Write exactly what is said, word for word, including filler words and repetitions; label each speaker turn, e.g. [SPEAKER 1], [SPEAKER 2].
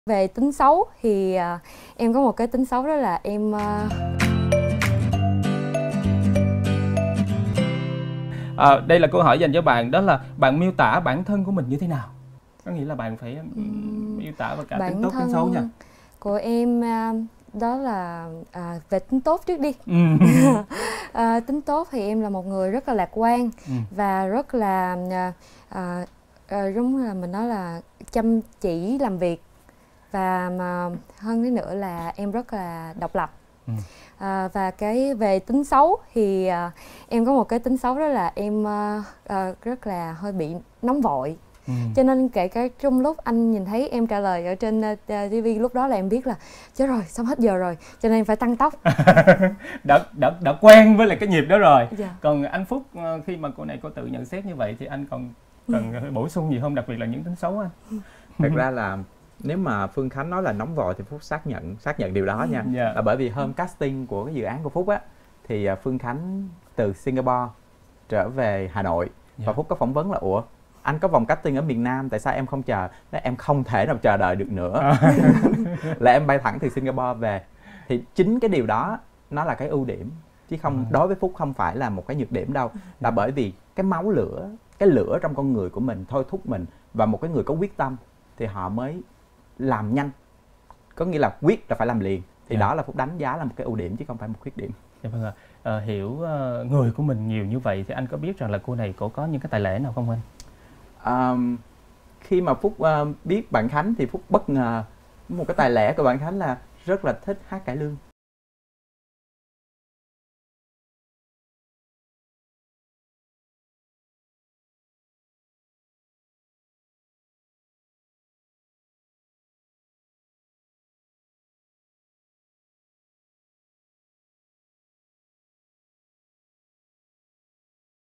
[SPEAKER 1] Về tính xấu thì uh, em có một cái tính xấu đó là em uh...
[SPEAKER 2] à, đây là câu hỏi dành cho bạn, đó là bạn miêu tả bản thân của mình như thế nào? Có nghĩa là bạn phải um, miêu tả về cả
[SPEAKER 1] bản
[SPEAKER 2] tính tốt
[SPEAKER 1] thân
[SPEAKER 2] tính xấu nha.
[SPEAKER 1] Của em uh, đó là à, về tính tốt trước đi.
[SPEAKER 2] Ừ.
[SPEAKER 1] à, tính tốt thì em là một người rất là lạc quan, ừ. và rất là à, à, à, giống là mình nói là chăm chỉ làm việc, và mà hơn thế nữa là em rất là độc lập. ừ. à, và cái về tính xấu thì à, em có một cái tính xấu đó là em à, à, rất là hơi bị nóng vội. Ừ. Cho nên kể cả trong lúc anh nhìn thấy em trả lời ở trên uh, ti vi, lúc đó là em biết là chết rồi, xong hết giờ rồi, cho nên em phải tăng tốc.
[SPEAKER 2] đã, đã, đã quen với lại cái nhịp đó rồi.
[SPEAKER 1] Dạ.
[SPEAKER 2] Còn anh Phúc, khi mà cô này cô tự nhận xét như vậy thì anh còn cần ừ. bổ sung gì không, đặc biệt là những tính xấu anh?
[SPEAKER 3] Thật ra là nếu mà Phương Khánh nói là nóng vội thì Phúc xác nhận xác nhận điều đó nha. Yeah. Là bởi vì hôm casting của cái dự án của Phúc á, thì Phương Khánh từ Singapore trở về Hà Nội. Yeah. Và Phúc có phỏng vấn là ủa, anh có vòng casting ở miền Nam, tại sao em không chờ? Nói em không thể nào chờ đợi được nữa. Là em bay thẳng từ Singapore về. Thì chính cái điều đó nó là cái ưu điểm, chứ không, đối với Phúc không phải là một cái nhược điểm đâu. Là bởi vì cái máu lửa, cái lửa trong con người của mình thôi thúc mình, và một cái người có quyết tâm thì họ mới làm nhanh. Có nghĩa là quyết là phải làm liền. Thì yeah. đó là Phúc đánh giá là một cái ưu điểm chứ không phải một khuyết điểm.
[SPEAKER 2] Dạ vâng ạ. À, hiểu uh, người của mình nhiều như vậy thì anh có biết rằng là cô này cổ có những cái tài lẻ nào không anh?
[SPEAKER 3] Um, khi mà Phúc uh, biết bạn Khánh thì Phúc bất ngờ. Một cái tài lẻ của bạn Khánh là rất là thích hát cải lương.